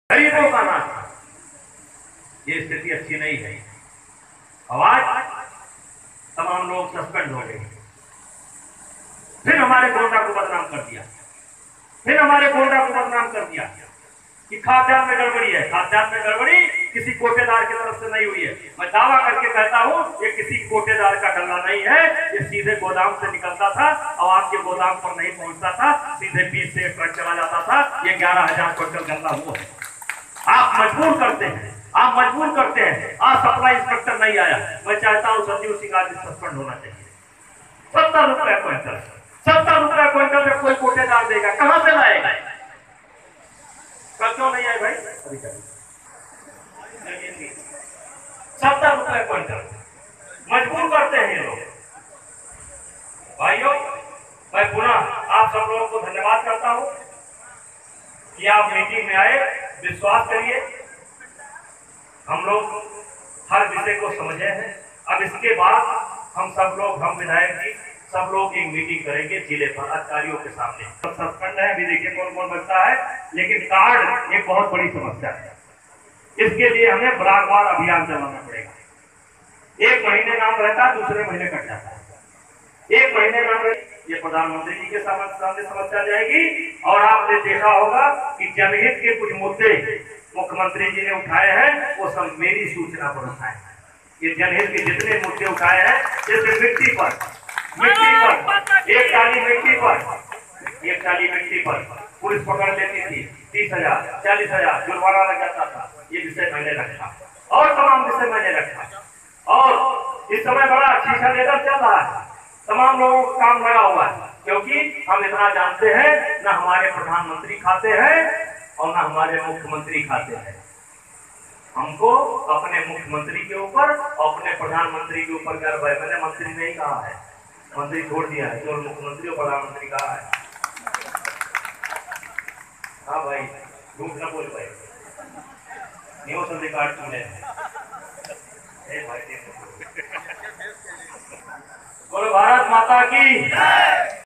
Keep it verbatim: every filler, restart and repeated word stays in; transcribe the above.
गरीबों का नाश। ये स्थिति अच्छी नहीं है। आज तमाम लोग सस्पेंड हो गए, फिर हमारे गोंडा को बदनाम कर दिया, फिर हमारे गोंडा को बदनाम कर दिया कि खाद्यान्न में गड़बड़ी है। खाद्यान्न में गड़बड़ी किसी कोटेदार की तरफ से नहीं हुई है। मैं दावा करके कहता हूं ये किसी कोटेदार का गल्ला नहीं है, ये सीधे गोदाम से निकलता था और आपके गोदाम पर नहीं पहुंचता था, सीधे बीच से ट्रक चला जाता था। ये ग्यारह हजार क्विंटल गल्ला वो है। आप मजबूर करते हैं, आप मजबूर करते हैं। आज सप्लाई इंस्पेक्टर नहीं आया, मैं चाहता हूं संजीव सिंह आज सस्पेंड होना चाहिए। सत्तर रुपए क्विंटल, सत्तर रुपए क्विंटल में कोई कोटेदार देगा, कहां से लाएगा? क्यों नहीं आए भाई? सत्तर रुपए क्विंटल मजबूर करते हैं ये लोग। भाइयों, मैं पुनः आप सब लोगों को धन्यवाद करता हूं कि आप मीटिंग में आए। विश्वास करिए, हम लोग हर विषय को समझे हैं। अब इसके बाद हम सब लोग, हम विधायक जी सब लोग एक मीटिंग करेंगे जिले पर अधिकारियों के सामने। तो सस्पेंड है, अभी देखिए कौन कौन बचता है, लेकिन कार्ड एक बहुत बड़ी समस्या है। इसके लिए हमें बराबर अभियान चलाना पड़ेगा। एक महीने नाम रहता है, दूसरे महीने कट जाता है। एक महीने नाम रहता, ये प्रधानमंत्री जी के सामने समस्या जाएगी। और आपने देखा होगा कि जनहित के कुछ मुद्दे मुख्यमंत्री जी ने उठाए हैं, वो सब मेरी सूचना पर उठाए। ये जनहित के जितने मुद्दे उठाए हैं, जैसे मिट्टी पर, मिट्टी पर एक टाली मिट्टी पर एक टाली मिट्टी पर पुलिस पकड़ लेती थी, तीस हजार चालीस हजार जुर्माना लग जाता था। ये विषय मैंने रखा और तमाम विषय मैंने रखा। और इस समय बड़ा शीशा लेकर चल रहा है, तमाम लोगों का काम लगा हुआ है, क्योंकि हम इतना जानते हैं न हमारे प्रधानमंत्री खाते हैं और न हमारे मुख्यमंत्री खाते हैं। हमको अपने मुख्यमंत्री के ऊपर और अपने प्रधानमंत्री के ऊपर गर्व है। मैंने मंत्री नहीं कहा है, मंत्री छोड़ दिया है, केवल मुख्यमंत्री और प्रधानमंत्री कहा है। हाँ भाई, झूठ न बोल भाई, न्यूज रिकॉर्ड सुने भाई। बोलो भारत माता की।